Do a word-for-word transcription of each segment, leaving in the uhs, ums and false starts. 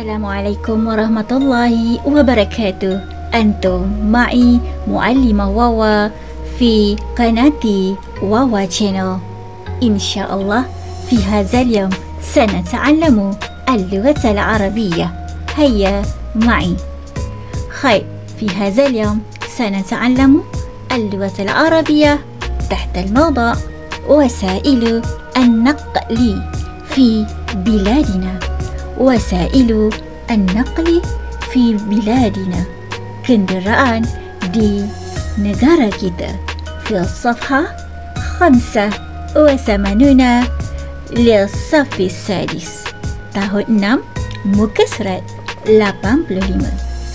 Assalamualaikum warahmatullahi wabarakatuh. Antum ma'i Muallimah Wawa في قناة واوا channel. إن شاء الله في هذا اليوم سنتعلم اللغة العربية. هيا معي. خير، في هذا اليوم سنتعلم اللغة العربية تحت الموضوع وسائل النقل في بلادنا. وسائل النقل في بلادنا، kenderaan di negara kita. في الصفحة خمسة وثمانون للصف السادس. tahun enam muka surat lapan puluh lima.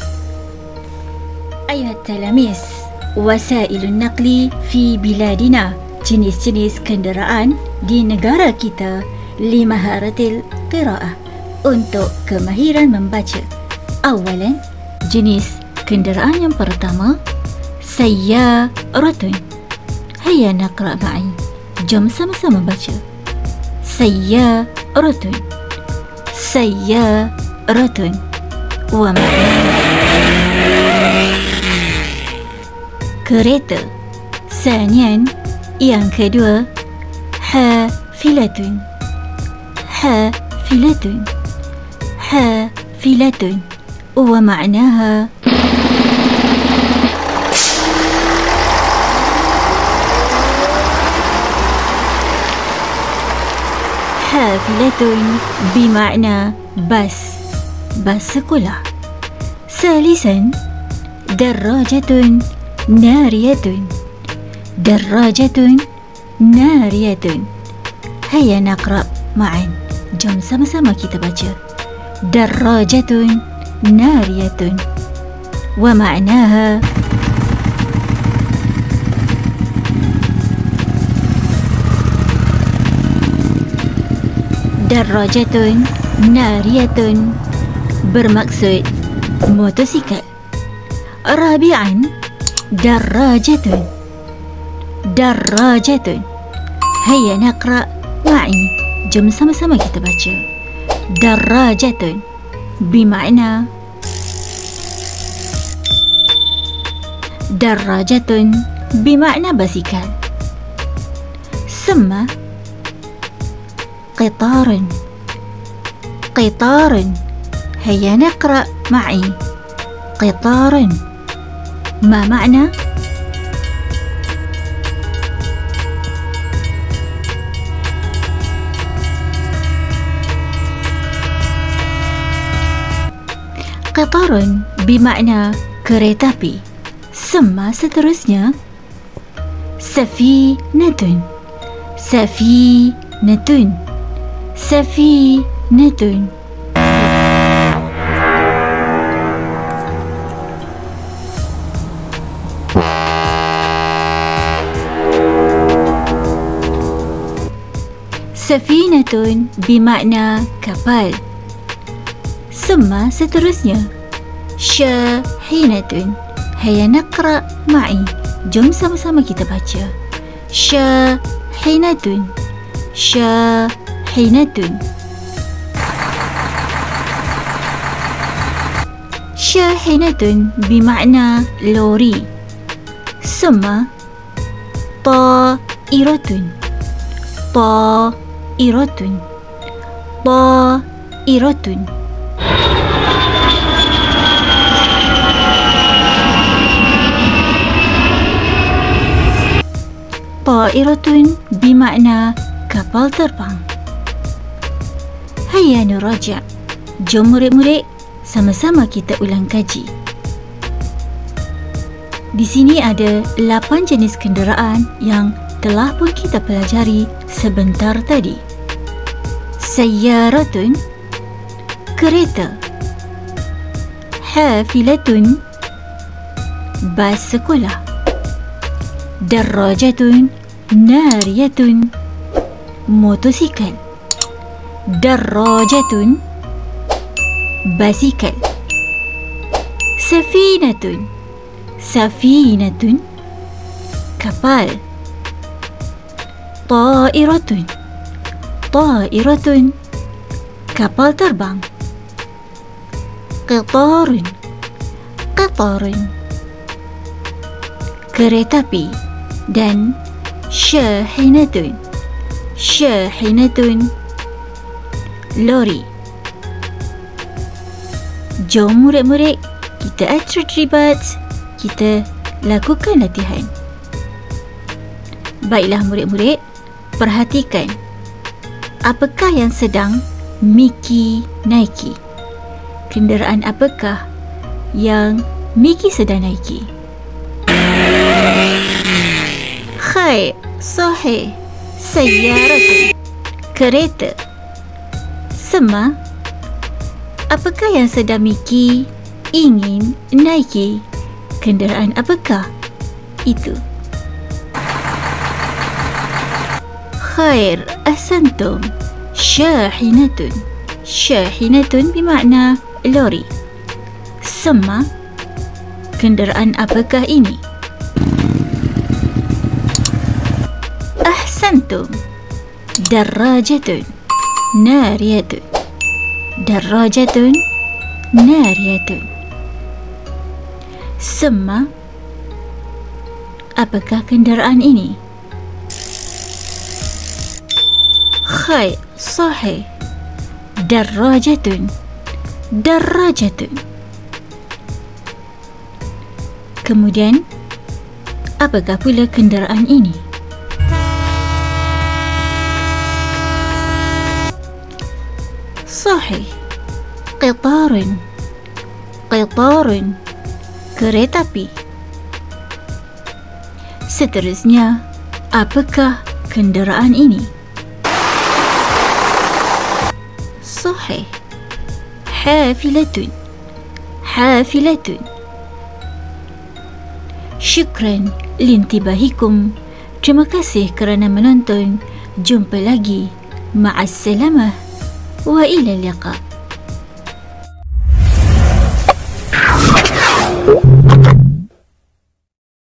أيها التلاميذ، وسائل النقل في بلادنا، jenis-jenis kenderaan di negara kita. لمهارة القراءة، untuk kemahiran membaca. Awalan, jenis kenderaan yang pertama, sayyaratun. Hayya naqra ma'i. Jom sama-sama baca. Sayyaratun. Sayyaratun. Wa makna kereta. Sanian, yang kedua, hafilatun. Hafilatun. حافلة ومعناها حافلة بمعنى بس بس sekolah. ثالثا دراجة نارية. دراجة نارية. هيا نقرأ معا. jom sama-sama kita baca. دراجة نارية ومعناها دراجة نارية bermaksud motosikal. رابعا دراجة. دراجة. هيا نقرأ معي. jom sama-sama kita baca. دراجة بمعنى دراجة بمعنى basikal. ثم قطار. قطار. هيا نقرأ معي. قطار ما معنى؟ قطار بمعنى kereta api. ثم seterusnya سفينة. سفينة. سفينة. سفينة بمعنى kapal. ثم seterusnya شاحنة. هيا نقرأ معي. jom sama-sama kita baca. شاحنة. شاحنة. شاحنة بمعنى لوري. ثم طائرة. طائرة. طائرة. طائرة بمعنى kapal terbang. Hayya nuraja'. Jom murid-murid sama-sama kita ulang kaji. Di sini ada lapan jenis kenderaan yang telah pun kita pelajari sebentar tadi. Sayyaratun, kereta. Hafilatun, bas sekolah. Darajatun nariyatun, motosikal. Darajatun, basikal. Safinatun. Safinatun, kapal. طائرة. طائرة, kapal terbang. قطار قطار kereta api. Dan syahinatun syahinatun lori. Jom murid-murid, kita atur terlibat, kita lakukan latihan. Baiklah murid-murid, perhatikan apakah yang sedang Miki naiki. Kenderaan apakah yang Miki sedang naiki? Khair, sahih, sayyaratun, kereta. Sema, apakah yang sedang Miki ingin naiki? Kenderaan apakah itu? Khair, ahsantum, syahinatun. Syahinatun bermakna lori. Sema, kenderaan apakah ini? Ahsantum, darajatun nariyatun. Darajatun nariyatun. Sema, apakah kenderaan ini? Khair, sahih, darajatun. Darajatun. Kemudian, apakah pula kenderaan ini? Sahih, qitarun. Qitarun, kereta api. Seterusnya, apakah kenderaan ini? Sahih, hafilatun. Hafilatun. Syukran lintibahikum. Terima kasih kerana menonton. Jumpa lagi. Ma'assalamah wa ila liqa.